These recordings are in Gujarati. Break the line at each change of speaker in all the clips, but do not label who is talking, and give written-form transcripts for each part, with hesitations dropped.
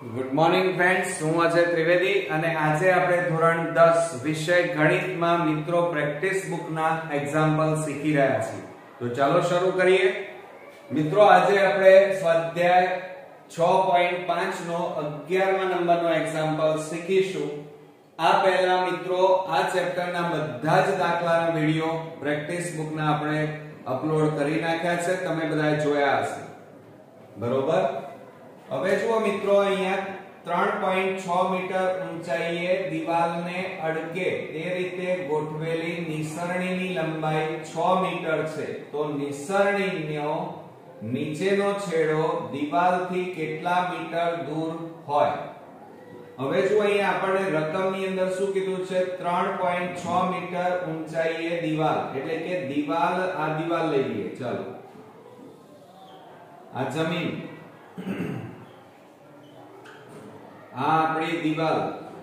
ગુડ મોર્નિંગ ફ્રેન્ડ્સ, હું અજય ત્રિવેદી અને આજે આપણે ધોરણ 10 વિષય ગણિતમાં મિત્રો પ્રેક્ટિસ બુકના એક્ઝામ્પલ શીખી રહ્યા છીએ. તો ચાલો શરૂ કરીએ. મિત્રો આજે આપણે સ્વાધ્યાય 6.5 નો 11મા નંબરનો એક્ઝામ્પલ શીખીશું. આ પહેલા મિત્રો આ ચેપ્ટરના બધા જ દાખલાનો વિડિયો પ્રેક્ટિસ બુકના આપણે અપલોડ કરી નાખ્યા છે. તમે બધાએ જોયા હશે, બરોબર? હવે જુઓ મિત્રો, અહીંયા 3.6 મીટર ઊંચાઈએ દિવાલને અડકે તે રીતે ગોઠવેલી નિસરણીની લંબાઈ 6 મીટર છે. તો નિસરણીનો નીચેનો છેડો દિવાલથી કેટલા મીટર દૂર હોય? હવે જુઓ, અહીંયા આપણને રકમની અંદર શું કીધું છે? 3.6 મીટર ઊંચાઈએ દિવાલ, એટલે કે દિવાલ, આ દિવાલ લઈ લઈએ. ચાલો, આ જમીન, આ આપણી દિવાલ,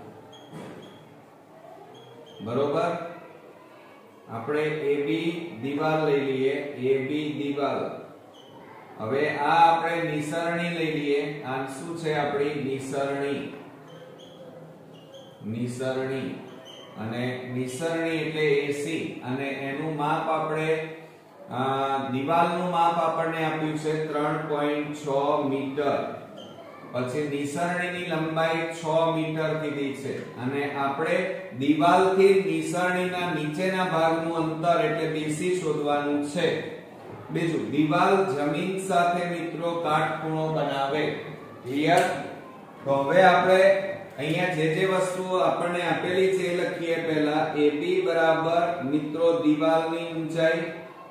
બરોબર? આપણે AB દિવાલ લઈ લઈએ, AB દિવાલ. હવે આ આપણે નિસરણી લઈ લઈએ. આ શું છે? આપણી નિસરણી. નિસરણી અને નિસરણી એટલે AC, અને એનું માપ આપણે દિવાલનું માપ આપણને આપ્યું છે 3.6 મીટર. પછી નિસરણીની લંબાઈ 6 મીટર કીધી છે, અને આપણે દિવાલથી નિસરણીના નીચેના ભાગનું અંતર એટલે BC શોધવાનું છે. બીજું, દિવાલ જમીન સાથે મિત્રો કાટખૂણો બનાવે. ક્લિયર? તો હવે આપણે અહીંયા જે વસ્તુઓ આપણને આપેલી છે એ લખીએ. પહેલા AB બરાબર મિત્રો દિવાલની ઊંચાઈ,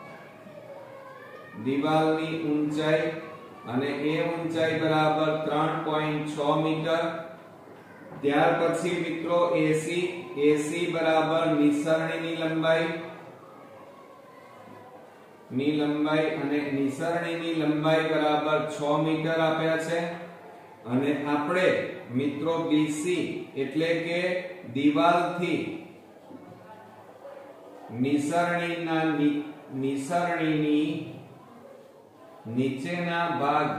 દિવાલની ઊંચાઈ, અને એ ઊંચાઈ બરાબર 3.6 મીટર. ત્યાર પછી મિત્રો AC, AC બરાબર નિસરણીની લંબાઈ, અને નિસરણીની લંબાઈ બરાબર 6 મીટર આપ્યા છે. અને આપણે મિત્રો BC એટલે કે દિવાલથી નિસરણીની નીચેના ભાગ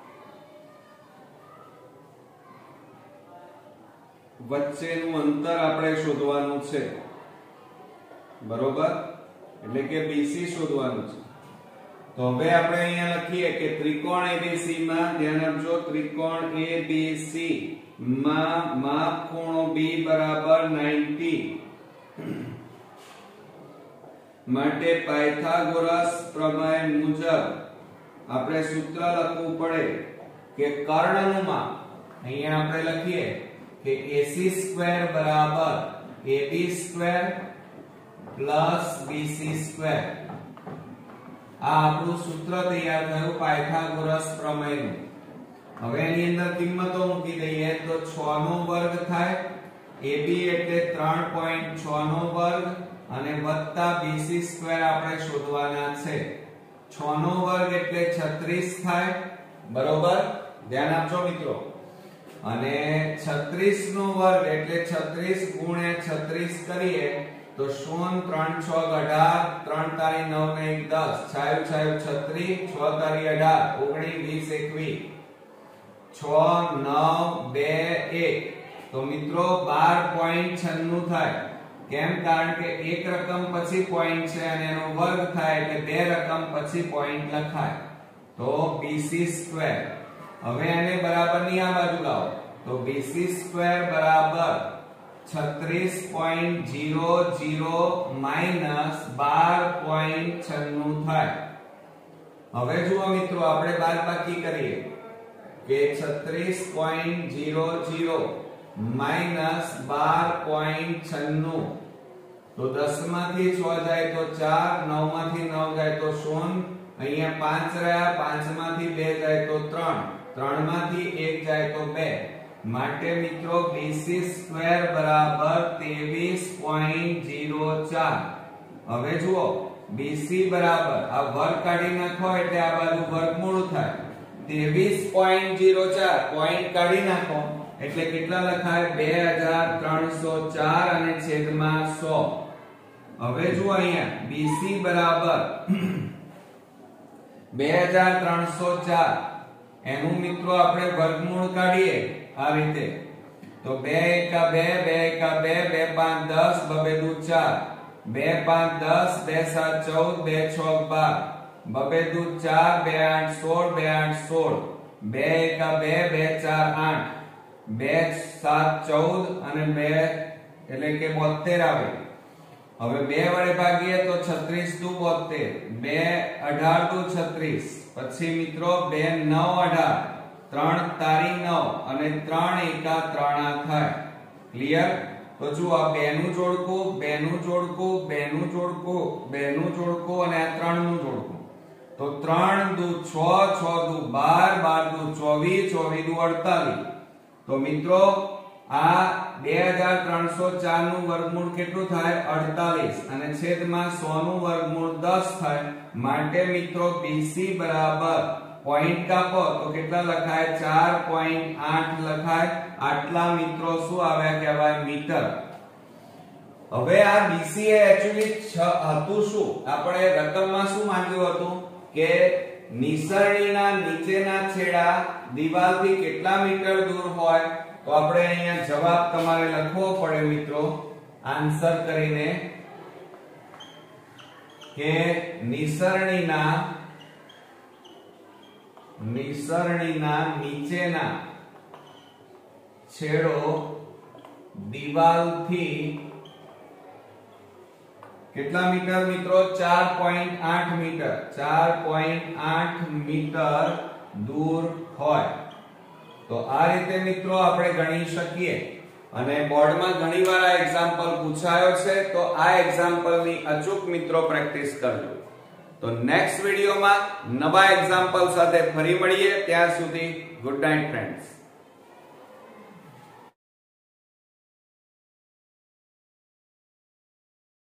વચ્ચેનું અંતર આપણે શોધવાનું છે, બરોબર? એટલે કે BC શોધવાનું છે. તો હવે આપણે અહીંયા લખીએ કે ત્રિકોણ ABC માં, ધ્યાન આપજો, ત્રિકોણ ABC માં માપ ખૂણો B બરાબર 90 માટે પાયથાગોરસ પ્રમેય મુજબ આપણે સૂત્ર લખવું પડે કે કર્ણનું માપ. અહીંયા આપણે લખીએ કે AC² બરાબર AB² પ્લસ BC². આ આપણું સૂત્ર તૈયાર થયું પાયથાગોરસ પ્રમેયનું. હવે એની અંદર કિંમતો મૂકી દઈએ તો 6 નો વર્ગ થાય. AB એટલે 3.6 નો વર્ગ અને વત્તા BC² આપણે શોધવાના છે. 6 નો વર્ગ એટલે 36 થાય, બરોબર? ધ્યાન આપજો મિત્રો. અને 36 નો વર્ગ એટલે 36 ગુણ્યા 36 કરીએ તો 0 3 6 18, 3 તારી 9 ને 1 10, છાયું છાયું 36, 6 તારી 18, 19 20 21, 6 9 2 1. તો મિત્રો 12.96 થાય. કેમ? કારણ કે એક રકમ પછી પોઈન્ટ છે અને એનો વર્ગ થાય એટલે બે રકમ પછી પોઈન્ટ લખાય. તો BC². હવે એને બરાબરની આ બાજુ લાવો તો BC² બરાબર 36.00 માઈનસ 12.96 થાય. હવે જુઓ મિત્રો, આપણે બાદબાકી કરીએ કે 36.00 માઈનસ 12.96. તો 10 માંથી 6 જાય તો 4, 9 માંથી 9 જાય તો 0, અહીંયા 5 રહ્યા, 5 માંથી 2 જાય તો 3, 3 માંથી 1 જાય તો 2. માટે મિત્રો BC² બરાબર 23.04. હવે જુઓ, BC બરાબર આ વર્ગ કાઢી નાખો એટલે આ બાજુ વર્ગમૂળ થાય. 23.04 પોઈન્ટ કાઢી નાખો એટલે કેટલા લખાય? 2304 અને છેદમાં 100. હવે જુઓ, અહીંયા BC બરાબર 2304 એનું મિત્રો આપણે વર્ગમૂળ કાઢીએ આ રીતે તો 2 એકા 2 2 એકા 2 2 5 10 બબે દુ 4 2 5 10 2 7 14 2 6 12 બબે દુ 4 2 8 16 2 8 16 2 એકા 2 2 4 8 2 7 14 અને 2 એટલે કે 72 આવે હવે 2 વડે ભાગીએ તો 36 દુ 72 2 18 દુ 36 પછી મિત્રો 2 9 18 3 તારી 9 અને 3 એકા 3 આ થાય ક્લિયર તો જો આ 2 નું જોડકું 2 નું જોડકું 2 નું જોડકું 2 નું જોડકું અને આ 3 નું જોડકું તો 3 દુ 6 6 દુ 12 12 દુ 24 24 દુ 48 તો મિત્રો આ 2304 નું વર્ગમૂળ કેટલું થાય 48 અને છેદમાં 100 નું વર્ગમૂળ 10 થાય માટે મિત્રો BC બરાબર પોઈન્ટ કાપો તો કેટલા લખાય 4.8 લખાય આટલા મિત્રો શું આવ્યા કહેવાય મીટર હવે આ BC એ એક્ચ્યુઅલી હતું શું આપણે રકમમાં શું માંગ્યું હતું કે નિસરણીના નીચેના છેડા દિવાલથી કેટલા મીટર દૂર હોય તો આપણે અહીંયા જવાબ તમારે લખવો પડે મિત્રો આન્સર કરીને કે નિસરણીના નીચેના છેડો દિવાલથી કેટલા મીટર મિત્રો 4.8 મીટર 4.8 મીટર દૂર હોય તો આ રીતે મિત્રો આપણે ગણી શકીએ અને બોર્ડમાં ઘણીવાર આ એક્ઝામ્પલ પૂછાયો છે તો આ એક્ઝામ્પલની અચૂક મિત્રો પ્રેક્ટિસ કરજો તો નેક્સ્ટ વિડિયોમાં નવા એક્ઝામ્પલ સાથે ફરી મળીએ ત્યાં સુધી ગુડ નાઈટ ફ્રેન્ડ્સ